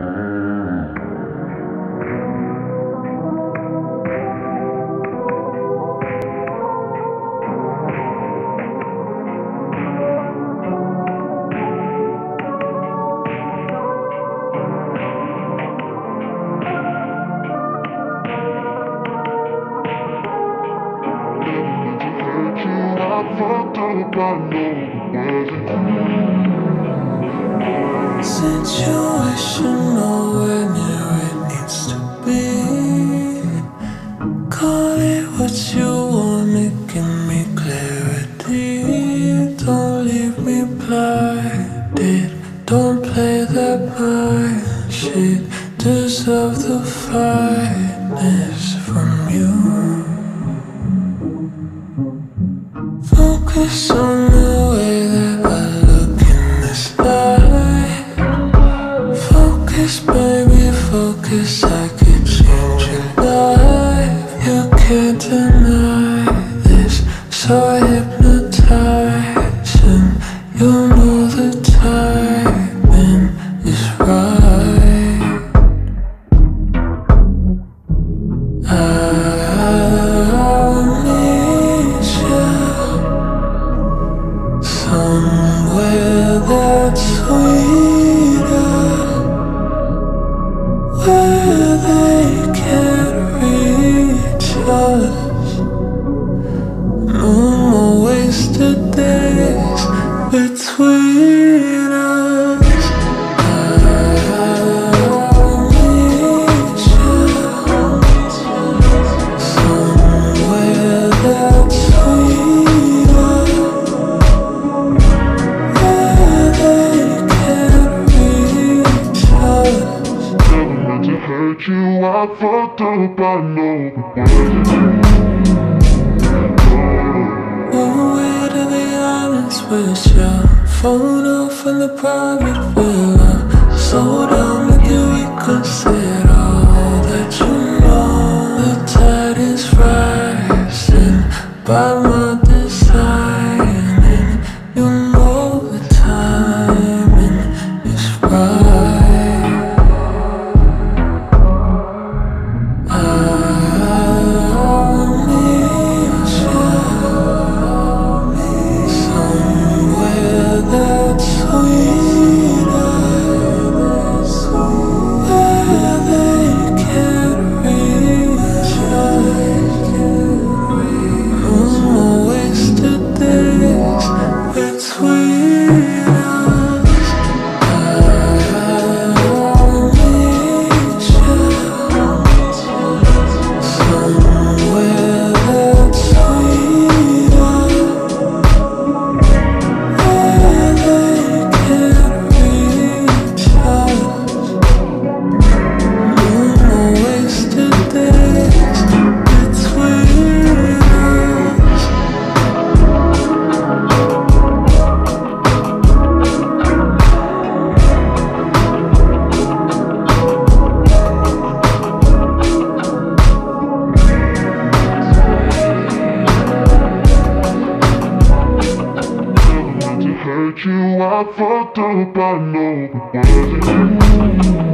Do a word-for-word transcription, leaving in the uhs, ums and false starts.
Situation nowhere near it needs to be. Call it what you want, making me clarity. Don't leave me blinded. Don't play that mind shit. Deserve the fineness from you. Focus on the way that I look in this light. Focus, baby, focus. I could change your life. You can't deny this. So hypnotizing. You know the timing is right. I somewhere that's sweeter, where they can't reach us. No more wasted days between us. I'll meet you somewhere that's sweeter, hurt you, I fucked up, I know. One way to the islands with ya. Phone off in the private villa. Slow down, make you reconsider all that you know. The tide is rising by my designing. You know the timing is right. I'll meet you somewhere that's sweeter, where they can't reach us. No more wasted days between us. I'll meet you somewhere that's sweeter, where they can't reach us. No more wasted days between us. Hurt you, I fucked up, I know.